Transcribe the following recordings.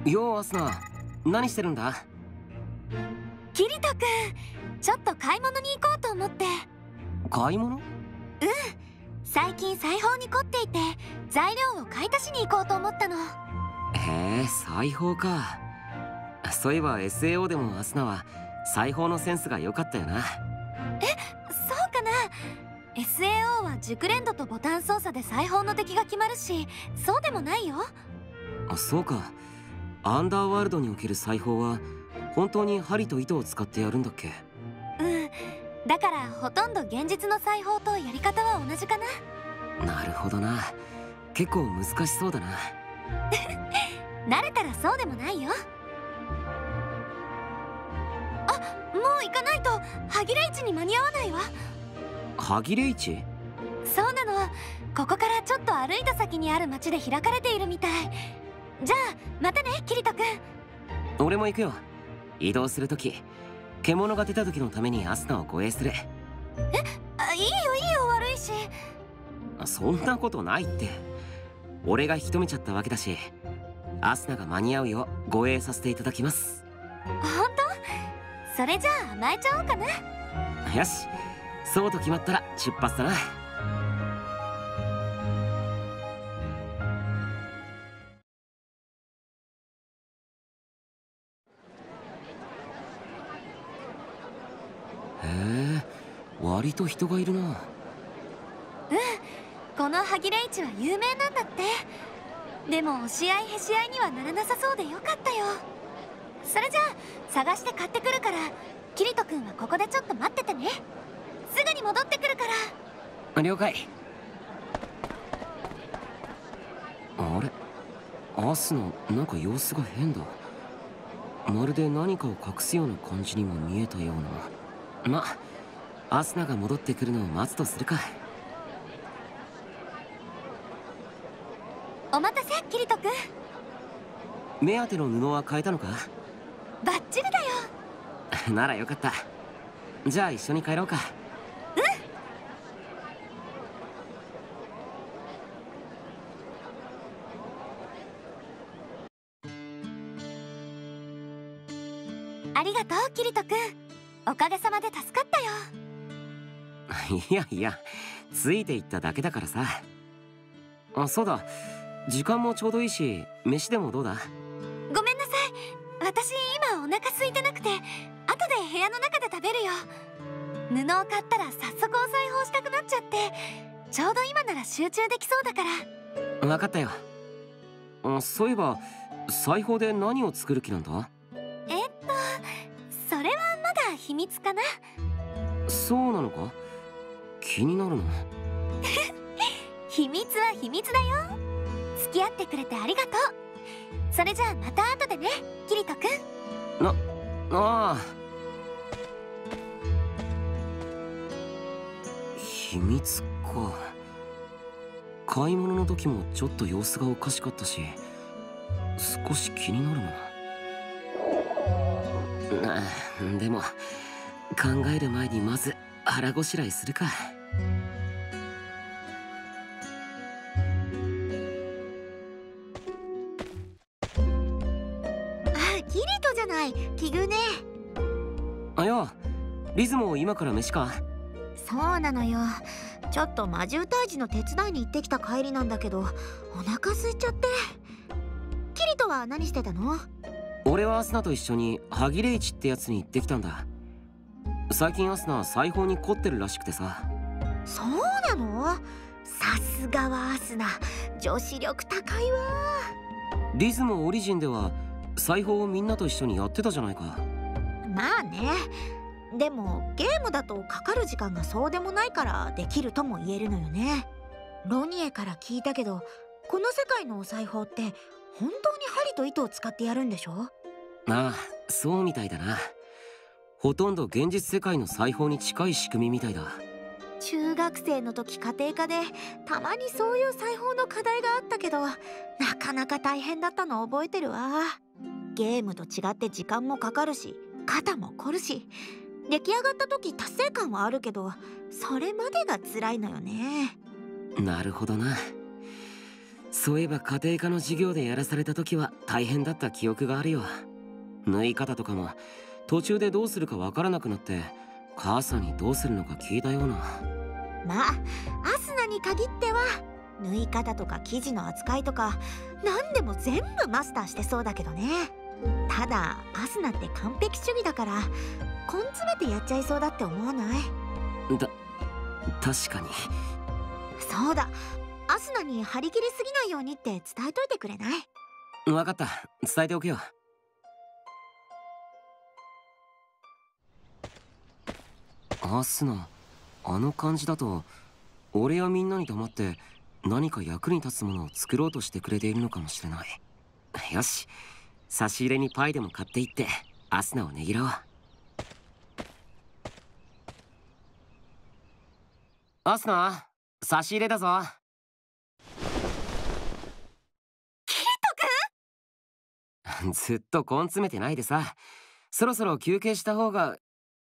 ようアスナ、何してるんだ？ キリト君、ちょっと買い物に行こうと思って。 買い物？ 最近裁縫に凝っていて材料を買い足しに行こうと思ったの。 へえ、裁縫か。そういえば SAO でもアスナは裁縫のセンスが良かったよな。 そうかな。 SAO は熟練度とボタン操作で裁縫の出来が決まるし、そうでもないよ。 そうか。アンダーワールドにおける裁縫は本当に針と糸を使ってやるんだっけ？ だからほとんど現実の裁縫とやり方は同じかな。 なるほどな。結構難しそうだな。 慣れたらそうでもないよ。もう行かないと歯切れ市に間に合わないわ。 歯切れ市？ そうなの。ここからちょっと歩いた先にある町で開かれているみたい。じゃあまたね、キリト君。 俺も行くよ。移動するとき、獣が出た時のためにアスナを護衛する。 いいよ悪いし。 そんなことないって。俺が引き止めちゃったわけだし、アスナが間に合うよう護衛させていただきます。 本当？それじゃあ甘えちゃおうかな。 よし、そうと決まったら出発だな。へえ、割と人がいるな。 この歯切れ市は有名なんだって。でも押し合いへし合いにはならなさそうでよかったよ。それじゃあ探して買ってくるから、キリト君はここでちょっと待っててね。すぐに戻ってくるから。 了解。あれ、アスナ、なんか様子が変だ。まるで何かを隠すような感じにも見えたような。アスナが戻ってくるのを待つとするか。 お待たせ、キリト君。 目当ての布は買えたのか？ バッチリだよ。 ならよかった。じゃあ一緒に帰ろうか。 ありがとう、キリト君。おかげさまで助かったよ。 いやいや、ついていっただけだからさ。そうだ、時間もちょうどいいし、飯でもどうだ？ ごめんなさい、私今お腹空いてなくて、後で部屋の中で食べるよ。布を買ったら早速お裁縫したくなっちゃって、ちょうど今なら集中できそうだから。 分かったよ。そういえば裁縫で何を作る気なんだ？ それはまだ秘密かな。 そうなのか？気になるな。 秘密は秘密だよ。付き合ってくれてありがとう。それじゃあまた後でね、キリト君。 ああ。秘密か。買い物の時もちょっと様子がおかしかったし、少し気になるな。でも考える前にまず腹ごしらえするか。 キリトじゃない、奇遇ね。 リズムを今から飯か？ そうなのよ。ちょっと魔獣退治の手伝いに行ってきた帰りなんだけど、お腹空いちゃって。キリトは何してたの？ 俺はアスナと一緒に歯切れ市ってやつに行ってきたんだ。最近アスナ裁縫に凝ってるらしくてさ。 そうなの？さすがはアスナ、女子力高いわ。 リズムオリジンでは裁縫をみんなと一緒にやってたじゃないか。 まあね。でもゲームだとかかる時間がそうでもないからできるとも言えるのよね。ロニエから聞いたけど、この世界のお裁縫って本当に針と糸を使ってやるんでしょ？ ああ、そうみたいだな。ほとんど現実世界の裁縫に近い仕組みみたいだ。 中学生の時家庭科でたまにそういう裁縫の課題があったけど、なかなか大変だったの覚えてるわ。ゲームと違って時間もかかるし、肩も凝るし、出来上がった時達成感はあるけど、それまでが辛いのよね。 なるほどな。 そういえば家庭科の授業でやらされた時は大変だった記憶があるよ。縫い方とかも途中でどうするかわからなくなって母さんにどうするのか聞いたような。 まあアスナに限っては縫い方とか生地の扱いとか何でも全部マスターしてそうだけどね。ただアスナって完璧主義だから根詰めてやっちゃいそうだって思わない？ 確かに。 そうだ、アスナに張り切りすぎないようにって伝えといてくれない？ 分かった、伝えておくよ。アスナ、あの感じだと俺やみんなに黙って何か役に立つものを作ろうとしてくれているのかもしれない。よし、差し入れにパイでも買っていってアスナをねぎらおう。アスナ、差し入れだぞ。 キリトずっと根詰めてないでさ、そろそろ休憩した方が。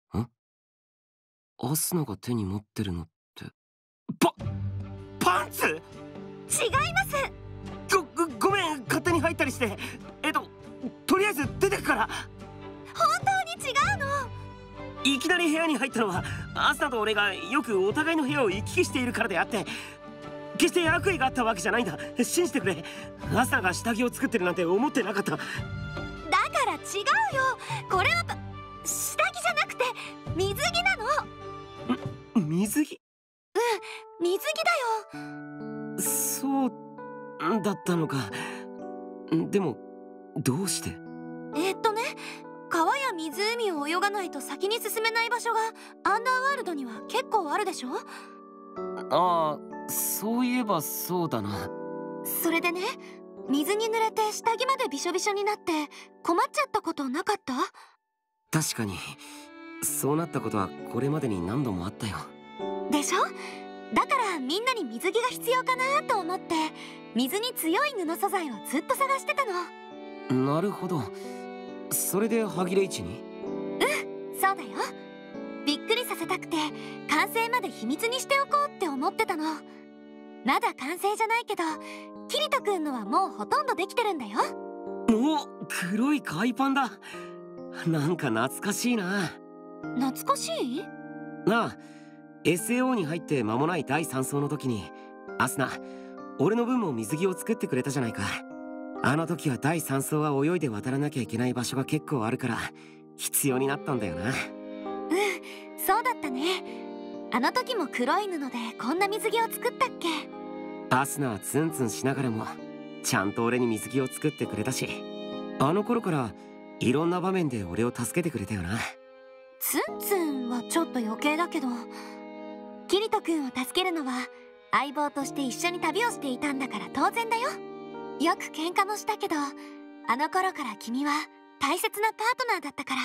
アスナが手に持ってるのってパンツ？ 君、違います。 ごめん、勝手に入ったりして。とりあえず出てくから。 本当に違うの。 いきなり部屋に入ったのはアスナと俺がよくお互いの部屋を行き来しているからであって、決して悪意があったわけじゃないんだ。信じてくれ。アスナが下着を作ってるなんて思ってなかった。 だから違うよ。これは下着じゃなくて水着なの。 水着？ 水着だよ。 そうだったのか。でもどうして？ 川や湖を泳がないと先に進めない場所がアンダーワールドには結構あるでしょ。 ああ、そういえばそうだな。 それでね、水に濡れて下着までびしょびしょになって困っちゃったことなかった？ 確かにそうなったことはこれまでに何度もあったよ。 でしょ。だからみんなに水着が必要かなと思って水に強い布素材をずっと探してたの。 なるほど。それで歯切れ位置に？ そうだよ。びっくりさせたくて完成まで秘密にしておこうって思ってたの。まだ完成じゃないけどキリト君のはもうほとんどできてるんだよ。 お、黒い海パンだ。なんか懐かしいな。 懐かしい？ なあ、SAO に入って間もない第3層の時にアスナ、俺の分も水着を作ってくれたじゃないか。あの時は第3層は泳いで渡らなきゃいけない場所が結構あるから必要になったんだよな。 そうだったね。あの時も黒い布でこんな水着を作ったっけ？ アスナはツンツンしながらもちゃんと俺に水着を作ってくれたし、あの頃からいろんな場面で俺を助けてくれたよな。 ツンツンはちょっと余計だけど、キリト君を助けるのは相棒として一緒に旅をしていたんだから当然だよ。よく喧嘩もしたけどあの頃から君は大切なパートナーだったから。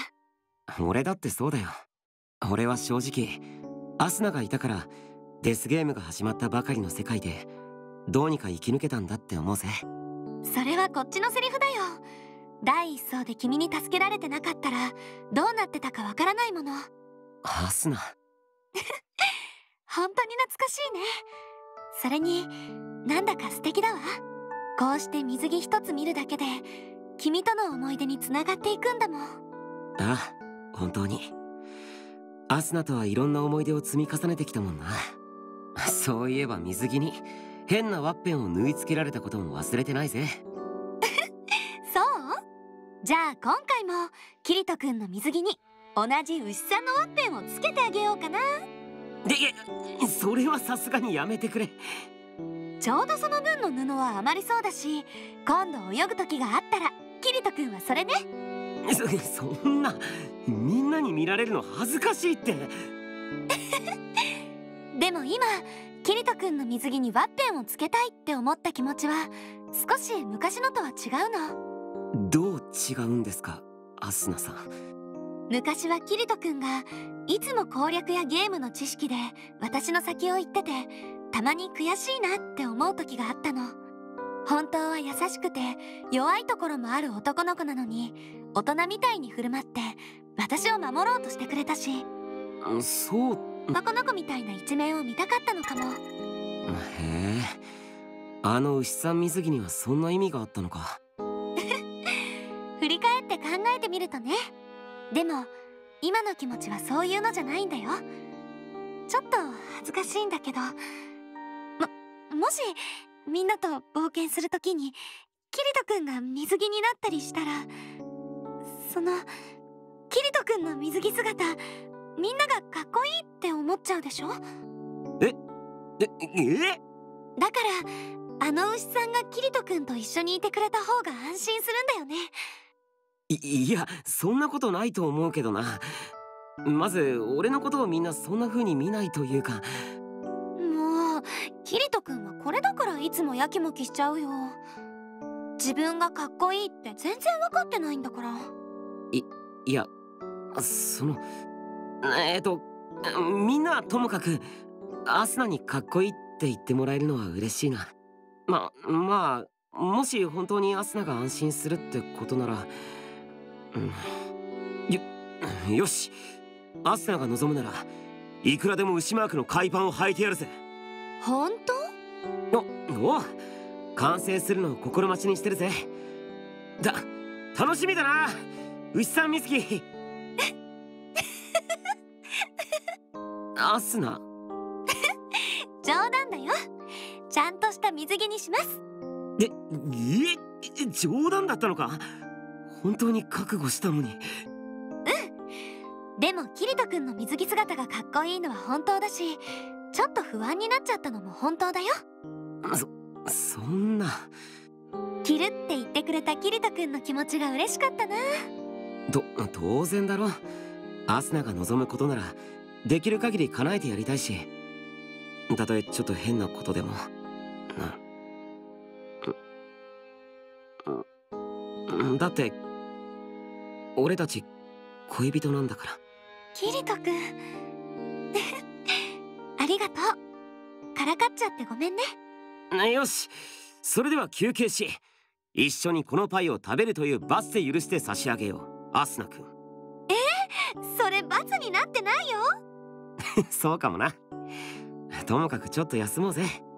俺だってそうだよ。俺は正直アスナがいたからデスゲームが始まったばかりの世界でどうにか生き抜けたんだって思うぜ。 それはこっちのセリフだよ。第一層で君に助けられてなかったらどうなってたかわからないもの。 アスナ本当に懐かしいね。それになんだか素敵だわ。こうして水着一つ見るだけで君との思い出につながっていくんだもん。 ああ、本当にアスナとはいろんな思い出を積み重ねてきたもんな。そういえば水着に変なワッペンを縫い付けられたことも忘れてないぜ。 そう？じゃあ今回もキリト君の水着に同じ牛さんのワッペンをつけてあげようかな。 それはさすがにやめてくれ。 ちょうどその分の布は余りそうだし、今度泳ぐ時があったらキリト君はそれね。 そんなみんなに見られるの恥ずかしいって。 でも今キリト君の水着にワッペンをつけたいって思った気持ちは少し昔のとは違うの。 どう違うんですか、アスナさん。 昔はキリト君がいつも攻略やゲームの知識で私の先を言ってて、たまに悔しいなって思う時があったの。本当は優しくて弱いところもある男の子なのに大人みたいに振る舞って私を守ろうとしてくれたし、 そう、 男の子みたいな一面を見たかったのかも。 へえ、 あの牛さん水着にはそんな意味があったのか。 振り返って考えてみるとね。でも今の気持ちはそういうのじゃないんだよ。ちょっと恥ずかしいんだけど、もしみんなと冒険するときにキリト君が水着になったりしたら、そのキリト君の水着姿、みんながかっこいいって思っちゃうでしょ。だからあの牛さんがキリト君と一緒にいてくれた方が安心するんだよね。 いや、そんなことないと思うけどな。まず俺のことをみんなそんな風に見ないというか。 もうキリト君はこれだからいつもやきもきしちゃうよ。自分がかっこいいって全然分かってないんだから。 いや、そのみんなはともかくアスナにかっこいいって言ってもらえるのは嬉しいな。まあもし本当にアスナが安心するってことなら、よし、アスナが望むならいくらでも牛マークの海パンを履いてやるぜ。 本当？ おう、完成するのを心待ちにしてるぜ。楽しみだな、牛さん水着。アスナ。 冗談だよ。ちゃんとした水着にします。 冗談だったのか。本当に覚悟したのに。 でもキリト君の水着姿がかっこいいのは本当だし、ちょっと不安になっちゃったのも本当だよ。 そんな。 着るって言ってくれたキリト君の気持ちが嬉しかったな。 当然だろ。アスナが望むことならできる限り叶えてやりたいし、たとえちょっと変なことでも。だって俺たち恋人なんだから。 キリト君ありがとう。からかっちゃってごめんね。 よし、それでは休憩し、一緒にこのパイを食べるという罰で許して差し上げよう、アスナ君。 それ罰になってないよ。 そうかもな。ともかくちょっと休もうぜ。